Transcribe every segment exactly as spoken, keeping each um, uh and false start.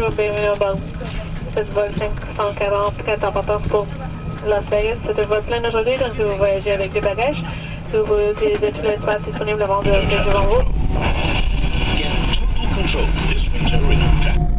bonjour, bienvenue à bord. C'est le vol cinq cent quarante-quatre en partance pour Las Vegas. C'est un vol plein aujourd'hui, donc si vous voyagez avec des bagages, si vous pouvez utiliser tout l'espace disponible avant de rester devant vous. Get total control this winter in a track.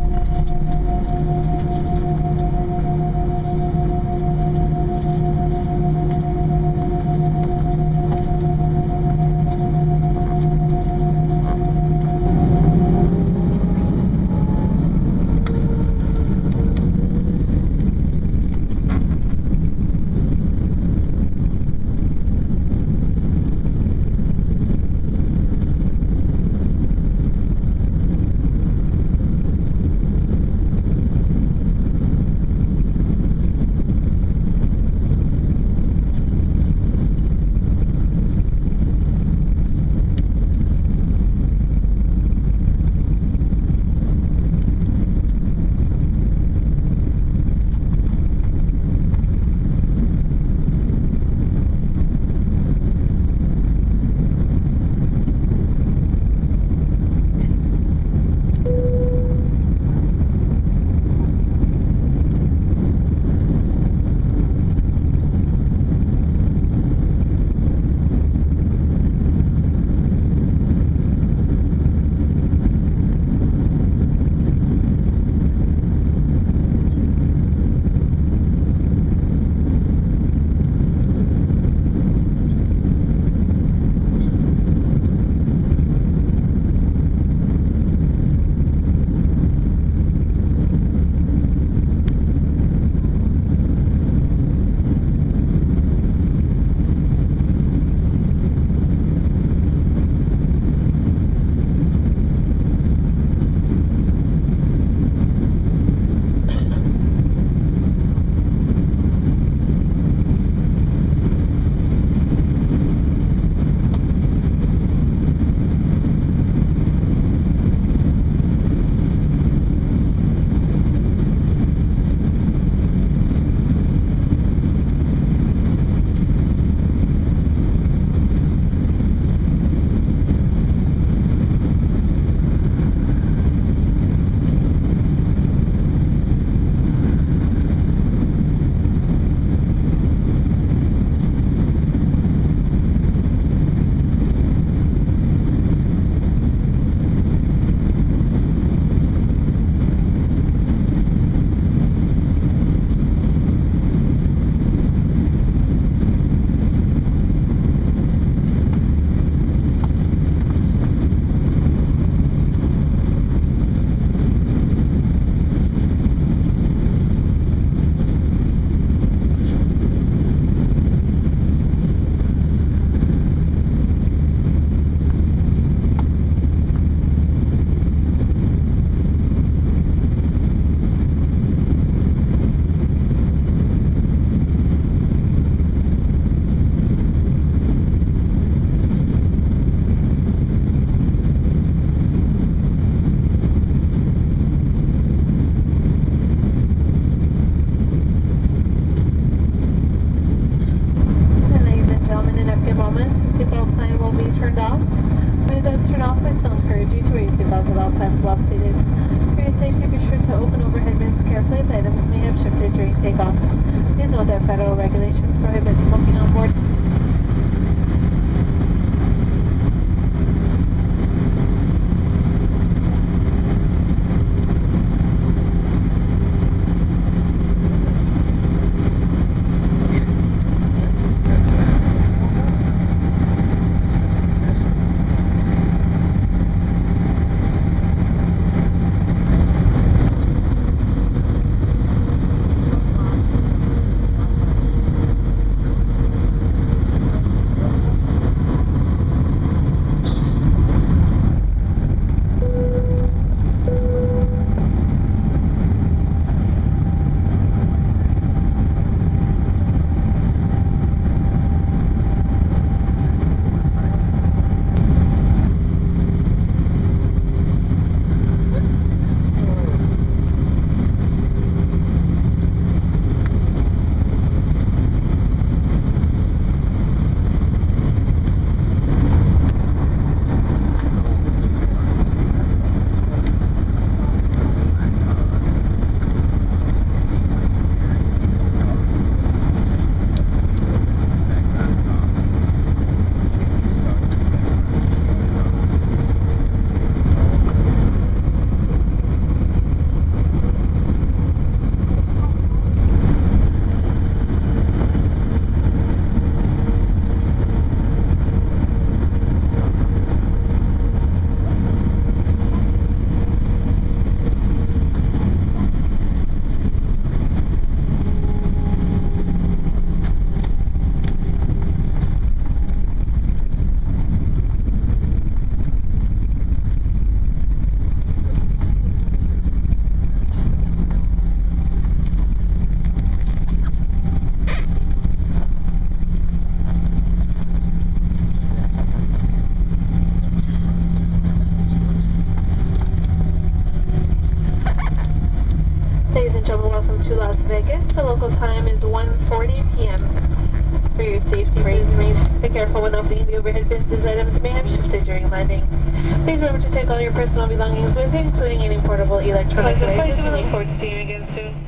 gentlemen, welcome to Las Vegas. The local time is one forty p m For your safety, please remain be careful when opening the overhead bins as items may have shifted during landing. Please remember to take all your personal belongings with you, including any portable electronic devices. We look forward to seeing you again soon.